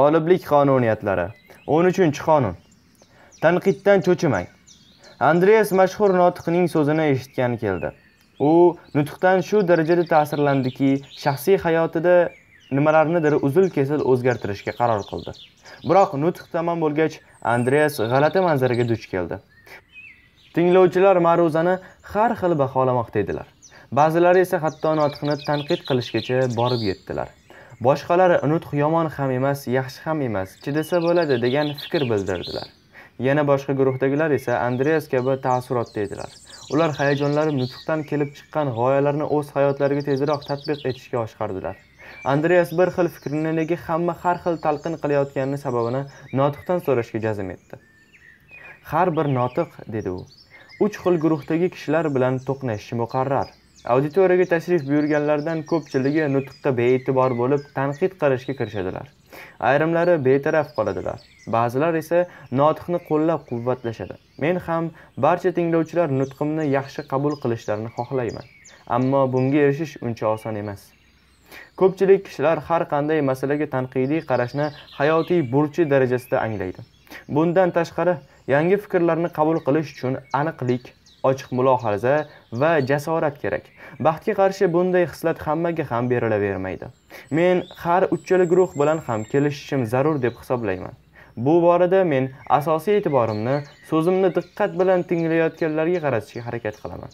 G'oliblik qonuniyatlari. 13-qonun. Tanqiddan cho'chimang. Andreas mashhur notiqning so'zini eshitgan keldi. U nutqdan shu darajada ta'sirlandiki, shaxsiy hayotida nimalarnidir uzil-kesil o'zgartirishga qaror qildi. Biroq nutq tamom bo'lgach, Andreas g'alati manzaraga duch keldi. Tinglovchilar ma'ruzani har xil baholamoqda edilar. Ba'zilari esa hatto notiqni tanqid qilishgacha borib yetdilar. Boshqalar nutq yomon ham emas, yaxshi ham emas, chidasa bo'ladi degan fikr bildirdilar. Yana boshqa guruhdagilar esa Andreas kabi taassurotda edilar. Ular hayajonlari nutqdan kelib chiqqan g'oyalarni o'z hayotlariga tezroq tatbiq etishga oshqardilar. Andreas bir xil fikrni nega hamma har xil talqin qilayotgani sababini notiqdan so'rashga jazm etdi. Har bir notiq, dedi u, 3 xil guruhdagi kishilar bilan to'qnashishi muqarrar. Auditoriyaga tashrif buyurganlardan ko'pchiligi nutqqa bee'tibor bo'lib, tanqid qilishga kirishadilar. Ayrimlari betaraf qoladilar. Ba'zilar esa notiqni qo'llab-quvvatlashadi. Men ham barcha tinglovchilar nutqimni yaxshi qabul qilishlarini xohlayman. Ammo bunga erishish uncha oson emas. Ko'pchilik kishilar har qanday masalaga tanqidiy qarashni hayotiy burchi darajasida anglaydi. Bundan tashqari, yangi fikrlarni qabul qilish uchun aniqlik, ochiq mulohaza va jasorat kerak. Baxtga qarshi bunday xislat hammaga ham berilavermaydi. Men har uchala guruh bilan ham kelishishim zarur deb hisoblayman. Bu borada men asosiy e'tiborimni so'zimni diqqat bilan tinglayotganlarga qaratishga harakat qilaman.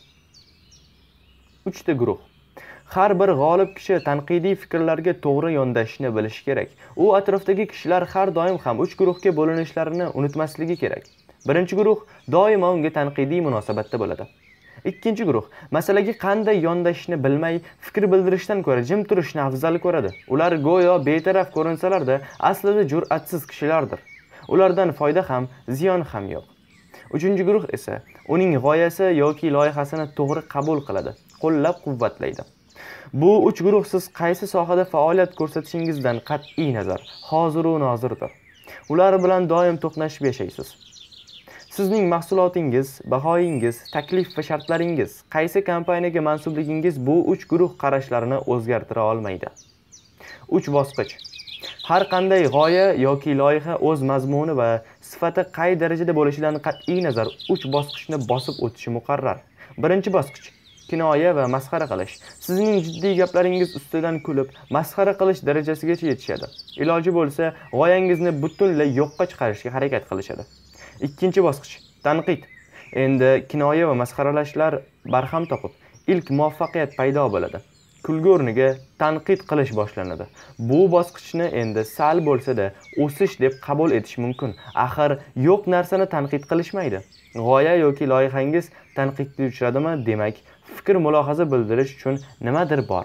3 ta guruh. Har bir g'olib kishi tanqidiy fikrlarga to'g'ri yondashishni bilishi kerak. U atrofdagi kishilar har doim ham 3 guruhga bo'linishlarini unutmasligi kerak. Birinchi guruh doimo unga tanqidiy munosabatda bo'ladi. Ikkinchi guruh masalaga qanday yondashishni bilmay, fikr bildirishdan ko'ra jim turishni afzal ko'radi. Ular go'yo betaraf ko'rinsalar-da, aslida jur'atsiz kishilardir. Ulardan foyda ham, ziyon ham yo'q. Uchinchi guruh esa uning g'oyasi yoki loyihasini to'g'ri qabul qiladi, qo'llab-quvvatlaydi. Bu 3 guruh siz qaysi sohada faoliyat ko'rsatishingizdan qat'iy nazar hozir va nozirdir. Ular bilan doim to'qnashib yashaysiz. Sizning mahsulotingiz, bahoyingiz, taklif va shartlaringiz, qaysi kompaniyaga mansubligingiz bu 3 guruh qarashlarini o'zgartira olmaydi. 3 bosqich. Har qanday g'oya yoki loyiha o'z mazmuni va sifati qay darajada bo'lishidan qat'iy nazar 3 bosqichni bosib o'tishi muqarrar. Birinchi bosqich kinoya va masxara qilish. Sizning jiddiy gaplaringiz ustidan kulib, masxara qilish darajasigacha yetishadi. Iloji bo'lsa, g'oyangizni butunlay yo'qqa chiqarishga harakat qilishadi. Ikkinchi bosqich tanqid. Endi kinoya va masxaralashlar barham topib, ilk muvaffaqiyat paydo bo'ladi. Kulgi o'rniga tanqid qilish boshlanadi. Bu bosqichni endi sal bo'lsa-da o'sish deb qabul etish mumkin. Axir yo'q narsani tanqid qilishmaydi. G'oya yoki loyihangiz tanqidga uchradimi, demak, fikr mulohaza bildirish uchun nimadir bor.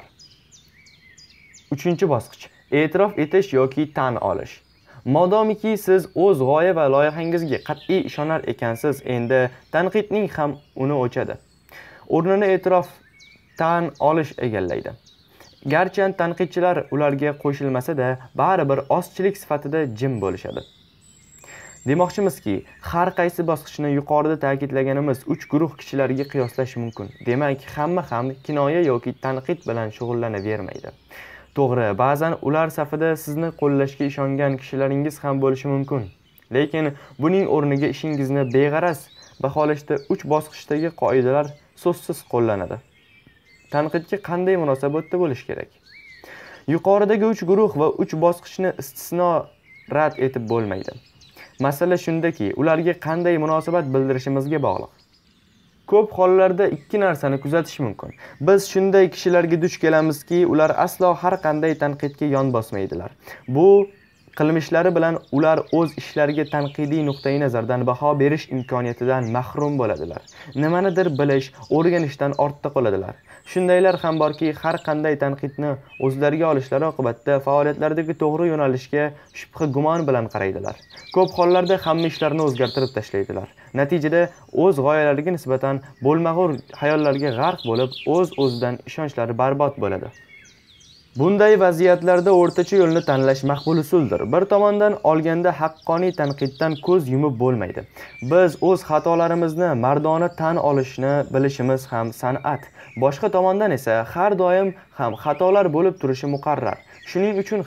Uchinchi bosqich e'tirof etish yoki tan olish. Modomiki siz o'z g'oya va loyihangizga qat'iy ishonar ekansiz, endi tanqidning ham uni o'chadi. O'rnini e'tirof, tan olish egallaydi. Garchi tanqidchilar ularga qo'shilmasa-da, baribir ozchilik sifatida jim bo'lishadi. Demoqchimizki, har qaysi bosqichni yuqorida ta'kidlaganimiz 3 guruh kishilarga qiyoslash mumkin. Demak, hamma ham kinoya yoki tanqid bilan shug'ullanavermaydi. To'g'ri, ba'zan ular safida sizni qo'llashga ishongan kishilaringiz ham bo'lishi mumkin. Lekin buning o'rniga ishingizni beg'araz baholashda 3 bosqichdagi qoidalar so'zsiz qo'llanadi. Tanqidga qanday munosabatda bo'lish kerak? Yuqoridagi 3 guruh va 3 bosqichni istisno rad etib bo'lmaydi. Masala shundaki, ularga qanday munosabat bildirishimizga bog'liq. Ko'p hollarda ikki narsani kuzatish mumkin. Biz shunday kishilarga duch kelamizki, ular aslo har qanday tanqidga yon bosmaydilar. Bu qilmishlari bilan ular o'z ishlariga tanqidiy nuqtai nazardan baho berish imkoniyatidan mahrum bo'ladilar. Nimanidir bilish, o'rganishdan ortda qoladilar. Shundaylar ham borki, har qanday tanqidni o'zlariga olishlari oqibatida faoliyatlaridagi to'g'ri yo'nalishga shubha-gumon bilan qaraydilar. Ko'p hollarda hamma ishlarni o'zgartirib tashlaydilar. Natijada o'z g'oyalariga nisbatan bo'lmag'ur xayollarga g'arq bo'lib, o'z-o'zidan ishonchlari barbod bo'ladi. Bunday vaziyatlarda o'rtacha yo'lni tanlash maqbul usuldir. Bir tomondan olganda haqqoniy tanqiddan ko'z yumib bo'lmaydi. Biz o'z xatolarimizni mardona tan olishni bilishimiz ham san'at. Boshqa tomondan esa har doim ham xatolar bo'lib turishi muqarrar. Shuning uchun ham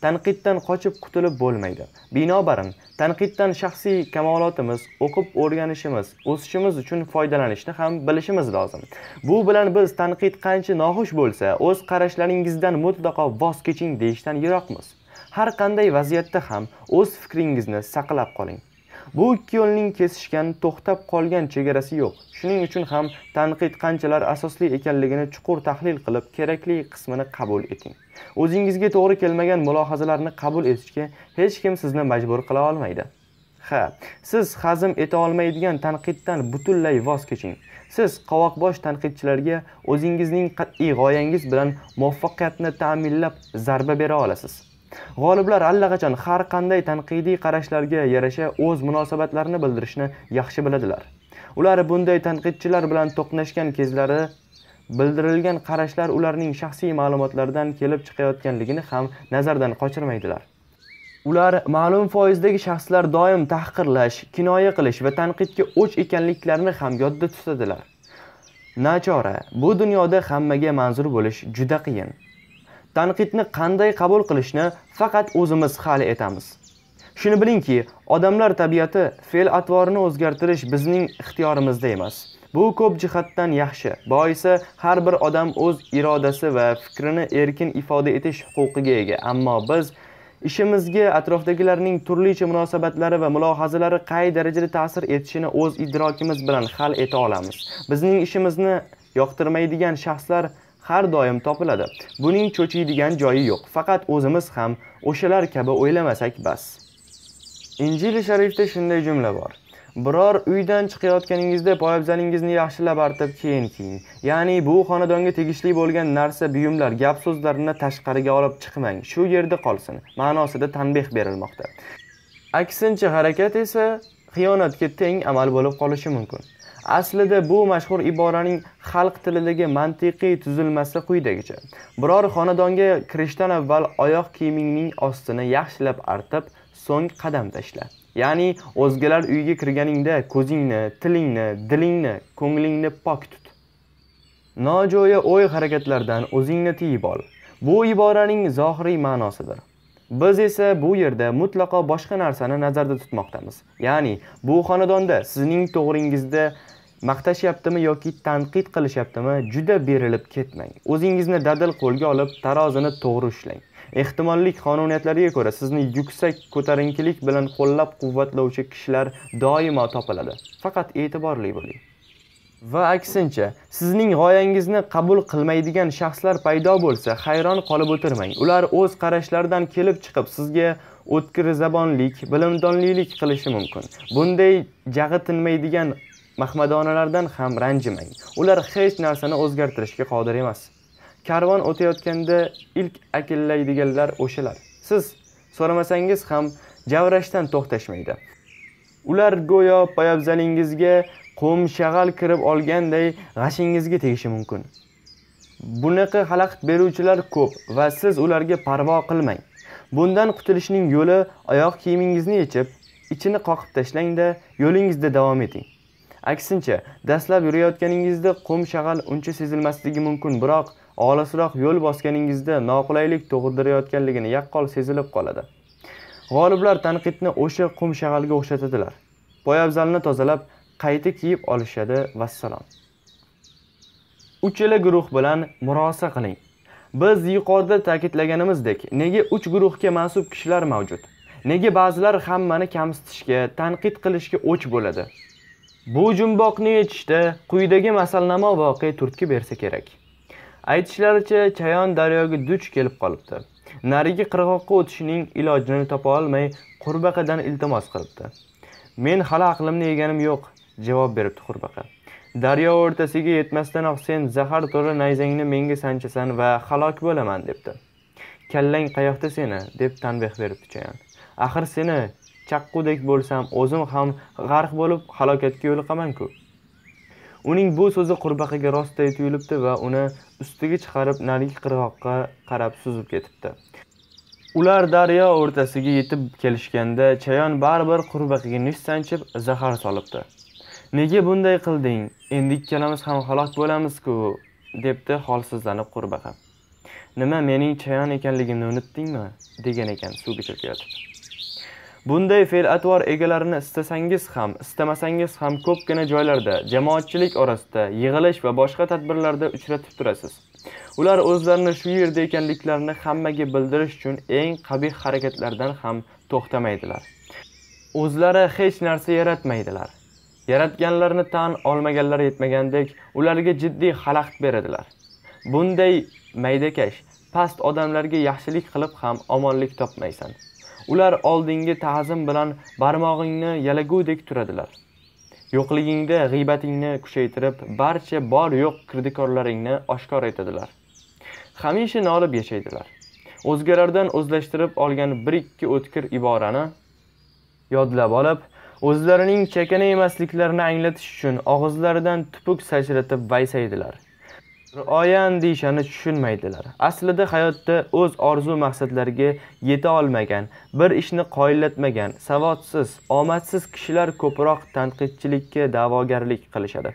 tanqiddan qochib qutulib bo'lmaydi. Binobarin, tanqiddan shaxsiy kamolotimiz, o'qib o'rganishimiz, o'sishimiz uchun foydalanishni ham bilishimiz lozim. Bu bilan biz tanqid qancha noxush bo'lsa, o'z qarashlaringizdan mutlaqo voz keching deyishdan yiroqmiz. Har qanday vaziyatda ham o'z fikringizni saqlab qoling. Bu ikki yo'lning kesishgan, to'xtab qolgan chegarasi yo'q. Shuning uchun ham tanqid qanchalar asosli ekanligini chuqur tahlil qilib, kerakli qismini qabul eting. O'zingizga to'g'ri kelmagan mulohazalarni qabul etishga hech kim sizni majbur qila olmaydi. Siz hazm eta olmaydigan tanqiddan butunlay voz keching. Siz qovoqbosh tanqidchilarga o'zingizning qat'iy g'oyangiz bilan muvaffaqiyatni ta'minlab zarba bera olasiz. G'oliblar allaqachon har qanday tanqidiy qarashlarga yarasha o'z munosabatlarini bildirishni yaxshi biladilar. Ular bunday tanqidchilar bilan to'qnashgan kezlari bildirilgan qarashlar ularning shaxsiy ma'lumotlaridan kelib chiqayotganligini ham nazardan qochirmaydilar. Ular ma'lum foizdagi shaxslar doim tahqirlash, kinoya qilish va tanqidga o'ch ekanliklarini ham yodda tutadilar. Nachora, bu dunyoda hammaga manzur bo'lish juda qiyin. Tanqidni qanday qabul qilishni faqat o'zimiz hal etamiz. Shuni bilingki, odamlar tabiati, fe'l-atvorini o'zgartirish bizning ixtiyorimizda emas. Bu ko'p jihatdan yaxshi. Boisi har bir odam o'z irodasi va fikrini erkin ifoda etish huquqiga ega. Ammo biz ishimizga atrofdagilarning turlicha munosabatlari va mulohazalari qay darajada ta'sir etishini o'z idrokimiz bilan hal eta olamiz. Bizning ishimizni yoqtirmaydigan shaxslar har doim topiladi. Buning cho'chiydigan joyi yo'q. Faqat o'zimiz ham o'shalar kabi o'ylamasak bas. Injil sharifda shunday jumla bor. Biror uydan chiqayotganingizda poyabzalingizni yaxshilab artib keyin kiying. Ya'ni bu xonadonga tegishli bo'lgan narsa, buyumlar, gap so'zlarini tashqariga olib chiqmang. Shu yerda qolsin ma'nosida tanbeh berilmoqda. Aksincha harakat esa xiyonatga teng amal bo'lib qolishi mumkin. Aslida bu mashhur iboraning xalq tilidagi mantiqiy tuzilmasi quyidagicha. Biror xonadonga kirishdan avval oyoq kiyimingning ostini yaxshilab artib, so'ng qadam tashla. Ya'ni o'zgalar uyiga kirganingda ko'zingni, tilingni, dilingni, ko'nglingni pok tut. Nojo'ya o'y harakatlardan o'zingni tiyib ol. Bu iboraning zohiriy ma'nosidir. Biz esa bu yerda mutlaqo boshqa narsani nazarda tutmoqdamiz. Ya'ni bu xonadonda sizning to'g'ringizda maqtashyaptimi yoki tanqid qilishyaptimi, juda berilib ketmang. O'zingizni dadil qo'lga olib, tarozini to'g'ri ushlang. Ehtimollik qonuniyatlariga ko'ra sizni yuksak ko'tarinkilik bilan qo'llab-quvvatlovchi kishilar doimo topiladi. Faqat e'tiborli bo'ling. Va aksincha, sizning g'oyangizni qabul qilmaydigan shaxslar paydo bo'lsa, hayron qolib o'tirmang. Ular o'z qarashlaridan kelib chiqib sizga o'tkir zabonlik, bilimdonlik qilishi mumkin. Bunday jag'i tinmaydigan mahmadonalardan ham ranjimang. Ular hech narsani o'zgartirishga qodir emas. Karvon o'tayotganda ilk akillaydiganlar o'shalar. Siz so'ramasangiz ham javrashdan to'xtashmaydi. Ular go'yo poyabzalingizga qum shag'al kirib olganday g'ashingizga tegishi mumkin. Bunaqa xalaqit beruvchilar ko'p va siz ularga parvo qilmang. Bundan qutulishning yo'li oyoq kiyimingizni yechib, ichini qoqib tashlang-da, yo'lingizda davom eting. Aksincha, dastlab yurayotganingizda qum shag'al uncha sezilmasligi mumkin, biroq olisroq yo'l bosganingizda noqulaylik tug'dirayotganligini yaqqol sezilib qoladi. G'oliblar tanqidni o'sha qum shag'alga o'xshatadilar. Poyabzalni tozalab, qayta kiyib olishadi vassalom. Uchala guruh bilan murosa qiling. Biz yuqorida ta'kidlaganimizdek, nega 3 guruhga mansub kishilar mavjud? Nega ba'zilar hammani kamsitishga, tanqid qilishga o'ch bo'ladi? Bu jumboqni yechishda quyidagi masalnamo voqea turtki bersa kerak. Aytishlaricha, chayon daryoga duch kelib qolibdi. Narigi qirg'oqqa o'tishining ilojini topa olmay, qurbaqadan iltimos qilibdi. Men hali aqlimni yeganim yo'q, javob beribdi qurbaqa. Daryo o'rtasiga yetmasdanoq sen zahar to'la nayzangni menga sanchasan va halok bo'laman debdi. Kallang qayoqda seni deb tanbeh beribdi chayon. Axir seni chaqqudek bo'lsam, o'zim ham g'arq bo'lib halokatga yo'liqaman-ku. Uning bu so'zi qurbaqaga rostday tuyulibdi va uni ustiga chiqarib narigi qirg'oqqa qarab suzib ketibdi. Ular daryo o'rtasiga yetib kelishganda chayon baribir qurbaqaga nish sanchib zahar solibdi. Nega bunday qilding? Endi ikkalamiz ham halok bo'lamiz-ku, debdi holsizlanib qurbaqa. Nima, mening chayon ekanligimni unutdingmi? Degan ekan suvga cho'kayotib. Bunday fe'l-atvor egalarini istasangiz ham, istamasangiz ham ko'pgina joylarda, jamoatchilik orasida, yig'ilish va boshqa tadbirlarda uchratib turasiz. Ular o'zlarini shu yerda ekanliklarini hammaga bildirish uchun eng qabih harakatlardan ham to'xtamaydilar. O'zlari hech narsa yaratmaydilar. Yaratganlarni tan olmaganlari yetmagandek, ularga jiddiy xalaqit beradilar. Bunday maydakash, past odamlarga yaxshilik qilib ham omonlik topmaysan. Ular oldingi ta'zim bilan barmog'ingni yalagudek turadilar. Yo'qligingda g'iybatingni kuchaytirib, barcha bor-yo'q kirdikorlaringni oshkor etadilar. Hamisha nolib yashaydilar. O'zgalardan o'zlashtirib olgan 1-2 o'tkir iborani yodlab olib, o'zlarining chakana emasliklarini anglatish uchun og'izlaridan tupuk sachratib vaysaydilar. Rioya andishani tushunmaydilar. Aslida hayotda o'z orzu maqsadlariga yeta olmagan, bir ishni qoyillatmagan, savodsiz, omadsiz kishilar ko'proq tanqidchilikka da'vogarlik qilishadi.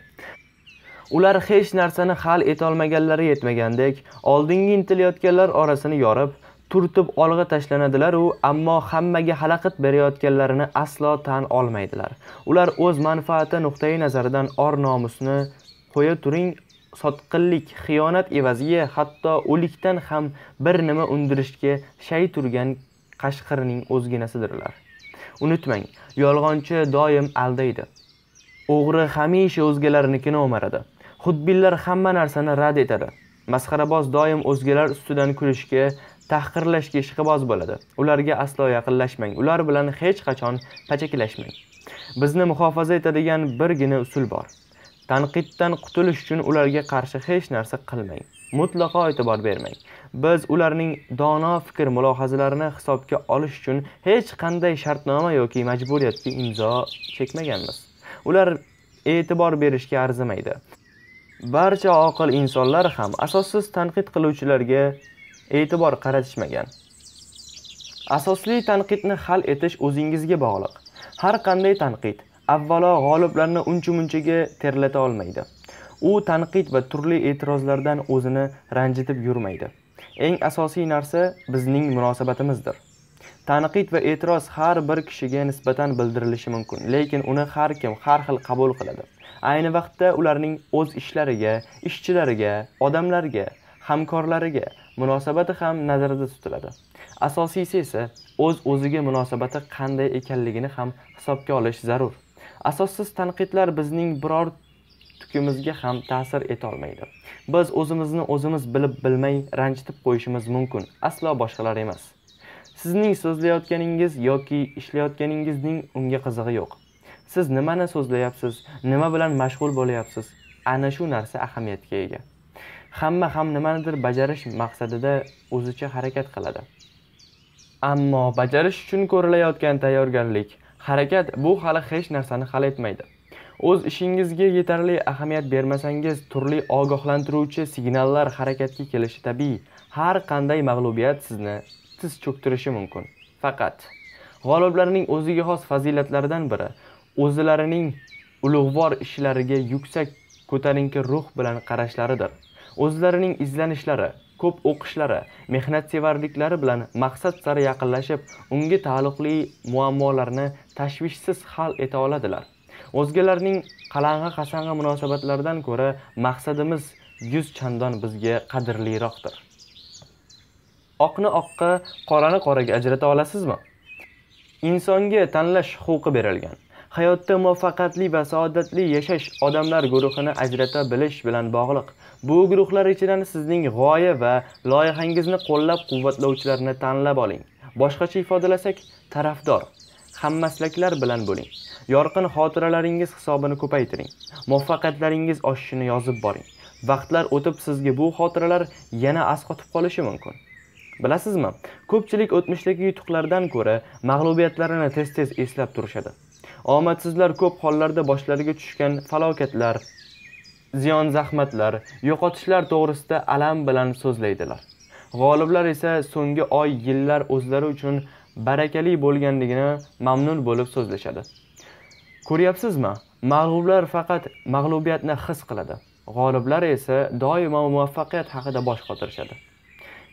Ular hech narsani hal eta olmaganlari yetmagandek, oldinga intilayotganlar orasini yorib, turtib olg'a tashlanadilar ammo hammaga xalaqit berayotganlarini aslo tan olmaydilar. Ular o'z manfaati nuqtai nazaridan or-nomusni qo'ya turing, sotqinlik, xiyonat evaziga hatto o'likdan ham bir nima undirishga shay turgan qashqirning o'zginasidirlar. Unutmang, yolg'onchi doim aldaydi. O'g'ri hamisha o'zgalarnikini o'maradi. Xudbinlar hamma narsani rad etadi. Masxaraboz doim o'zgalar ustidan kulishga, tahqirlashga ishqiboz bo'ladi. Ularga aslo yaqinlashmang. Ular bilan hech qachon pachaklashmang. Bizni muhofaza etadigan birgina usul bor. Tanqiddan qutulish uchun ularga qarshi hech narsa qilmang. Mutlaqo e'tibor bermang. Biz ularning dono fikr mulohazalarini hisobga olish uchun hech qanday shartnoma yoki majburiyatga imzo chekmaganmiz. Ular e'tibor berishga arzimaydi. Barcha oqil insonlar ham asossiz tanqid qiluvchilarga e'tibor qaratishmagan. Asosli tanqidni hal etish o'zingizga bog'liq. Har qanday tanqid avvalo g'oliblarni uncha-munchaga terlata olmaydi. U tanqid va turli e'tirozlardan o'zini ranjitib yurmaydi. Eng asosiy narsa bizning munosabatimizdir. Tanqid va e'tiroz har bir kishiga nisbatan bildirilishi mumkin, lekin uni har kim har xil qabul qiladi. Ayni vaqtda ularning o'z ishlariga, ishchilariga, odamlarga, hamkorlariga munosabati ham nazarda tutiladi. Asosiysi esa o'z-o'ziga munosabati qanday ekanligini ham hisobga olish zarur. Asossiz tanqidlar bizning biror tukimizga ham ta'sir eta olmaydi. Biz o'zimizni o'zimiz bilib bilmay ranjitib qo'yishimiz mumkin, aslo boshqalar emas. Sizning so'zlayotganingiz yoki ishlayotganingizning unga qizig'i yo'q. Siz nimani so'zlayapsiz, nima bilan mashg'ul bo'layapsiz? Ana shu narsa ahamiyatga ega. Hamma ham nimanidir bajarish maqsadida o'zicha harakat qiladi. Ammo bajarish uchun ko'rilayotgan tayyorgarlik, harakat bu hali hech narsani hal etmaydi. O'z ishingizga yetarli ahamiyat bermasangiz, turli ogohlantiruvchi signallar harakatga kelishi tabiiy. Har qanday mag'lubiyat sizni tiz cho'ktirishi mumkin. Faqat g'oliblarning o'ziga xos fazilatlaridan biri o'zlarining ulug'vor ishlariga yuksak ko'tarinki ruh bilan qarashlaridir. O'zlarining izlanishlari, ko'p o'qishlari, mehnatsevarliklari bilan maqsad sari yaqinlashib, unga taalluqli muammolarni tashvishsiz hal eta oladilar. O'zgalarning qalang'i-qasang'i munosabatlaridan ko'ra maqsadimiz 100 chandon bizga qadrliroqdir. Oqni oqqa, qorani qoraga ajrata olasizmi? Insonga tanlash huquqi berilgan. Hayotda muvaffaqiyatli va saodatli yashash odamlar guruhini ajrata bilish bilan bog'liq. Bu guruhlar ichidan sizning g'oya va loyihangizni qo'llab-quvvatlovchilarni tanlab oling. Boshqacha ifodalasak, tarafdor, hammaslaklar bilan bo'ling. Yorqin xotiralaringiz hisobini ko'paytiring. Muvaffaqiyatlaringiz oshishini yozib boring. Vaqtlar o'tib sizga bu xotiralar yana asqotib qolishi mumkin. Bilasizmi? Ko'pchilik o'tmishdagi yutuqlardan ko'ra mag'lubiyatlarini tez-tez eslab turishadi. Omadsizlar ko'p hollarda boshlariga tushgan falokatlar, ziyon zahmatlar, yo'qotishlar to'g'risida alam bilan so'zlaydilar. G'oliblar esa so'nggi oy, yillar o'zlari uchun barakali bo'lganligini mamnun bo'lib so'zlashadi. Ko'ryapsizmi? Mag'lublar faqat mag'lubiyatni his qiladi. G'oliblar esa doimo muvaffaqiyat haqida bosh qotirishadi.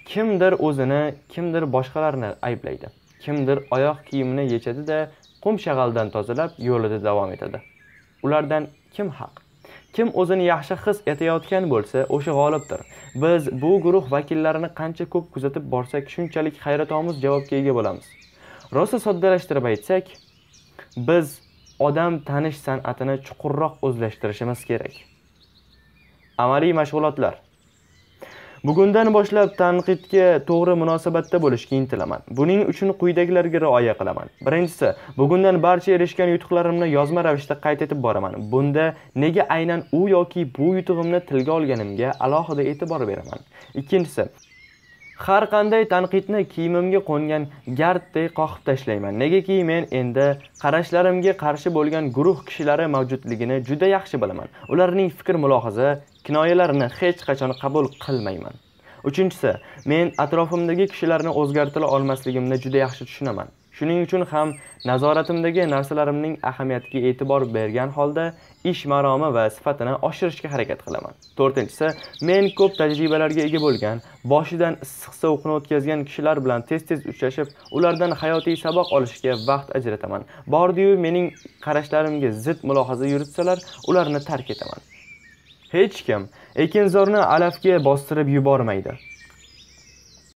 Kimdir o'zini, kimdir boshqalarni ayblaydi. Kimdir oyoq kiyimini yechadi-da, qum shag'aldan tozalab yo'lida davom etadi. Ulardan kim haq? Kim o'zini yaxshi his etayotgan bo'lsa, o'sha g'olibdir. Biz bu guruh vakillarini qancha ko'p kuzatib borsak, shunchalik hayratomuz javobga ega bo'lamiz. Rosa soddalashtirib aytsak, biz odam tanish san'atini chuqurroq o'zlashtirishimiz kerak. Amaliy mashg'ulotlar. Bugundan boshlab tanqidga to'g'ri munosabatda bo'lishga intilaman. Buning uchun quyidagilarga rioya qilaman. Birinchisi, bugundan barcha erishgan yutuqlarimni yozma ravishda qayd etib boraman. Bunda nega aynan u yoki bu yutug'imni tilga olganimga alohida e'tibor beraman. Ikkinchisi, har qanday tanqidni kiyimimga qo'ngan garddek qoqib tashlayman. Negaki men endi qarashlarimga qarshi bo'lgan guruh kishilari mavjudligini juda yaxshi bilaman. Ularning fikr-mulohaza, kinoyalarini hech qachon qabul qilmayman. Uchinchisi, men atrofimdagi kishilarni o'zgartira olmasligimni juda yaxshi tushunaman. Shuning uchun ham nazoratimdagi narsalarimning ahamiyatiga e'tibor bergan holda ish maromi va sifatini oshirishga harakat qilaman. To'rtinchisi, men ko'p tajribalarga ega bo'lgan, boshidan issiq sovuqni o'tkazgan kishilar bilan tez-tez uchrashib, ulardan hayotiy saboq olishga vaqt ajrataman. Bordi-yu mening qarashlarimga zid mulohaza yuritsalar, ularni tark etaman. Hech kim ekinzorni alafga bostirib yubormaydi.